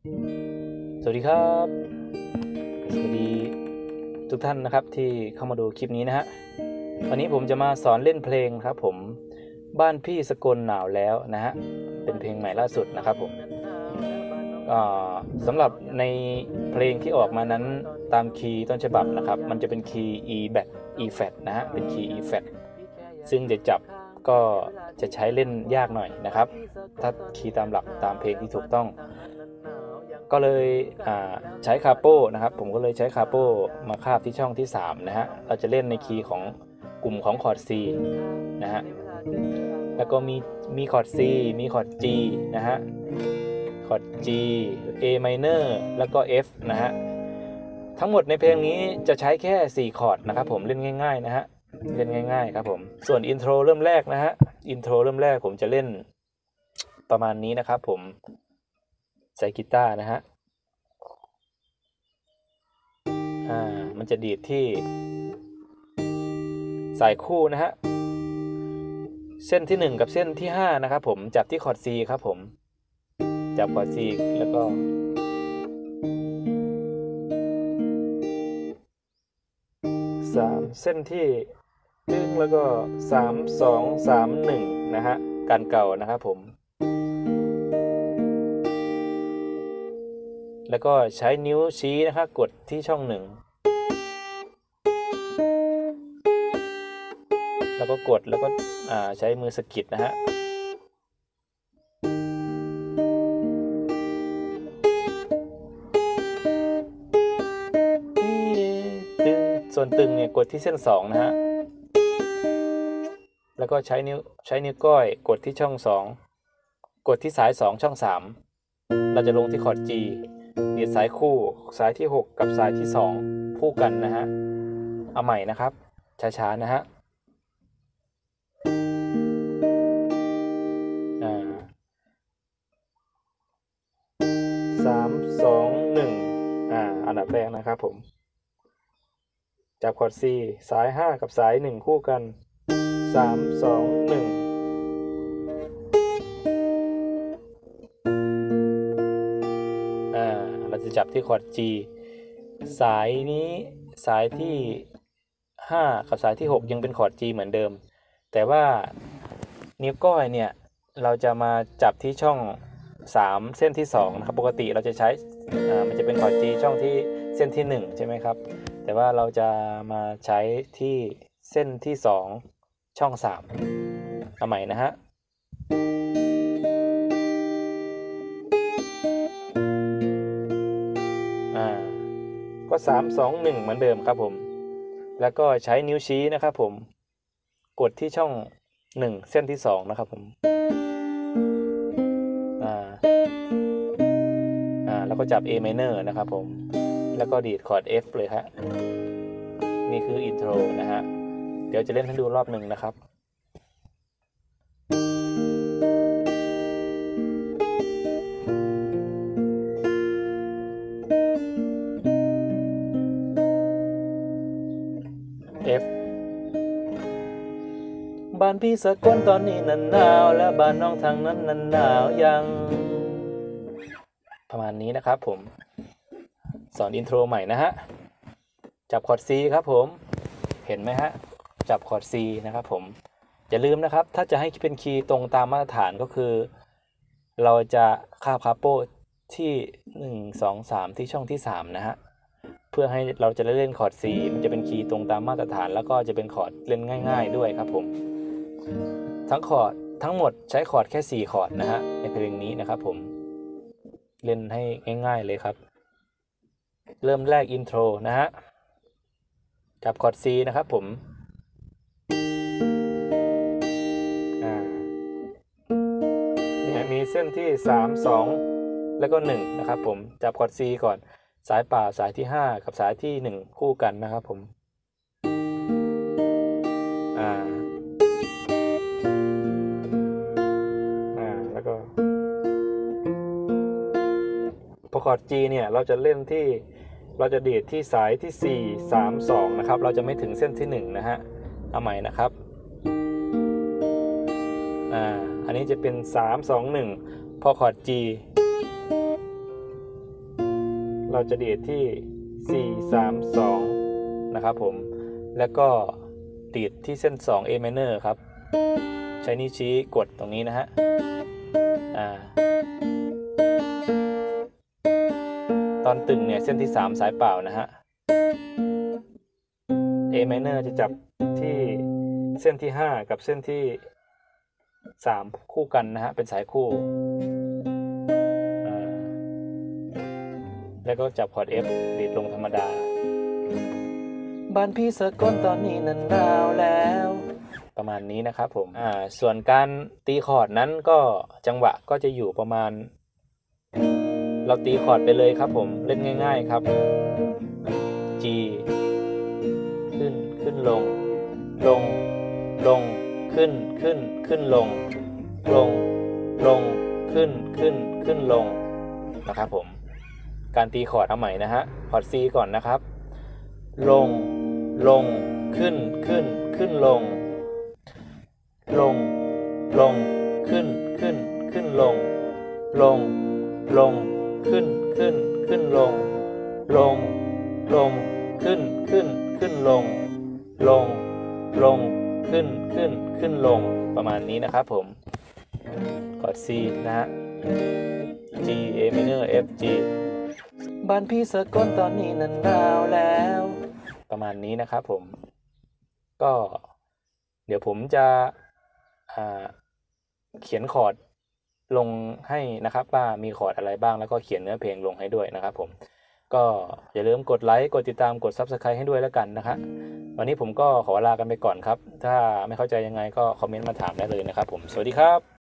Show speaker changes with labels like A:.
A: สวัสดีครับสวัสดีทุกท่านนะครับที่เข้ามาดูคลิปนี้นะฮะวันนี้ผมจะมาสอนเล่นเพลงครับผมบ้านพี่สกลหนาวแล้วนะฮะเป็นเพลงใหม่ล่าสุดนะครับผมสำหรับในเพลงที่ออกมานั้นตามคีย์ต้นฉบับนะครับมันจะเป็นคีย์ E flat E flat นะฮะเป็นคีย์ E flat ซึ่งจะจับก็จะใช้เล่นยากหน่อยนะครับถ้าคีย์ตามหลักตามเพลงที่ถูกต้องก็เลยใช้คาโป้นะครับผมก็เลยใช้คาโป้มาคาบที่ช่องที่3นะฮะเราจะเล่นในคีย์ของกลุ่มของคอร์ด C นะฮะแล้วก็มีคอร์ด C มีคอร์ด G นะฮะคอร์ด G A minor แล้วก็ F นะฮะทั้งหมดในเพลงนี้จะใช้แค่4คอร์ดนะครับผมเล่นง่ายๆนะฮะเล่นง่ายๆครับผมส่วนอินโทรเริ่มแรกนะฮะอินโทรเริ่มแรกผมจะเล่นประมาณนี้นะครับผมใส่กีตาร์นะฮะมันจะดีดที่สายคู่นะฮะเส้นที่1กับเส้นที่5นะครับผมจับที่คอร์ด C ครับผมจับคอร์ด C แล้วก็3เส้นที่ตึงแล้วก็3 2 3 1นะฮะการเก่านะครับผมแล้วก็ใช้นิ้วชี้นะครับกดที่ช่อง1แล้วก็กดแล้วก็ใช้มือสะกิดนะฮะตึงส่วนตึงเนี่ยกดที่เส้น2นะฮะแล้วก็ใช้นิ้วก้อยกดที่ช่อง2กดที่สาย2ช่อง3เราจะลงที่คอร์ด G ดีดสายคู่สายที่6กับสายที่2คู่กันนะฮะเอาใหม่นะครับช้าๆนะฮะ3 2 1อันดับแรกนะครับผมจับคอร์ด C สาย5กับสาย1คู่กัน3 2 1เราจะจับที่คอร์ด G สายนี้สายที่5กับสายที่6ยังเป็นคอร์ด G เหมือนเดิมแต่ว่านิ้วก้อยเนี่ยเราจะมาจับที่ช่อง3เส้นที่2นะครับปกติเราจะใช้มันจะเป็นคอร์ด G ช่องที่เส้นที่1ใช่ไหมครับแต่ว่าเราจะมาใช้ที่เส้นที่2ช่อง3เอาใหม่นะฮะก็3 2 1เหมือนเดิมครับผมแล้วก็ใช้นิ้วชี้นะครับผมกดที่ช่อง1เส้นที่2นะครับผมแล้วก็จับ A minor นะครับผมแล้วก็ดีดคอร์ด F เลยฮะนี่คืออินโทรนะฮะเดี๋ยวจะเล่นให้ดูรอบหนึ่งนะครับF บ้านพี่สกลตอนนี้หนาวและบ้านน้องทางนั้นหนาวยังประมาณนี้นะครับผมสอนอินโทรใหม่นะฮะจับคอร์ด C ครับผมเห็นไหมฮะจับคอร์ด C นะครับผมอย่าลืมนะครับถ้าจะให้เป็นคีย์ตรงตามมาตรฐานก็คือเราจะคาบคาโป้ที่1 2 3ที่ช่องที่3นะฮะเพื่อให้เราจะเล่นคอร์ด C มันจะเป็นคีย์ตรงตามมาตรฐานแล้วก็จะเป็นคอร์ดเล่นง่ายๆด้วยครับผมทั้งหมดใช้คอร์ดแค่4คอร์ดนะฮะในเพลงนี้นะครับผมเล่นให้ง่ายๆเลยครับเริ่มแรกอินโทรนะฮะจับคอร์ด C นะครับผมมีเส้นที่3 2แล้วก็1นะครับผมจับคอร์ด C ก่อนสายเปล่าสายที่5กับสายที่1คู่กันนะครับผมแล้วก็พอคอร์ด G เนี่ยเราจะเล่นที่เราจะดีดที่สายที่4 3 2นะครับเราจะไม่ถึงเส้นที่1นะฮะเอาใหม่นะครับอันนี้จะเป็น3 2 1พอคอร์ด G เราจะดีดที่ 4 3 2 นะครับผมแล้วก็ดีดที่เส้น 2 A minor ครับใช้นิ้วชี้กดตรงนี้นะฮะตอนตึงเนี่ยเส้นที่ 3 สายเปล่านะฮะ A minor จะจับที่เส้นที่ 5 กับเส้นที่ 3 คู่กันนะฮะเป็นสายคู่แล้วก็จับคอร์ด F ดีดลงธรรมดาบ้านพี่สกลตอนนี้นั้นหนาวแล้วประมาณนี้นะครับผมส่วนการตีคอร์ดนั้นก็จังหวะก็จะอยู่ประมาณเราตีคอร์ดไปเลยครับผมเล่นง่ายๆครับ G ขึ้นลงขึ้นลงขึ้นลงนะครับผมการตีคอร์ดเอาใหม่นะฮะคอร์ด C ก่อนนะครับลงขึ้นลงขึ้นลงขึ้นลงขึ้นลงประมาณนี้นะครับผมคอร์ด C นะฮะ G A minor F G บ้านพี่สกลตอนนี้นั้นหนาวแล้วประมาณนี้นะครับผมก็เดี๋ยวผมจะเขียนคอร์ดลงให้นะครับว่ามีคอร์ดอะไรบ้างแล้วก็เขียนเนื้อเพลงลงให้ด้วยนะครับผมก็อย่าลืมกดไลค์กดติดตามกด Subscribe ให้ด้วยแล้วกันนะครับวันนี้ผมก็ขอลากันไปก่อนครับถ้าไม่เข้าใจยังไงก็คอมเมนต์มาถามได้เลยนะครับผมสวัสดีครับ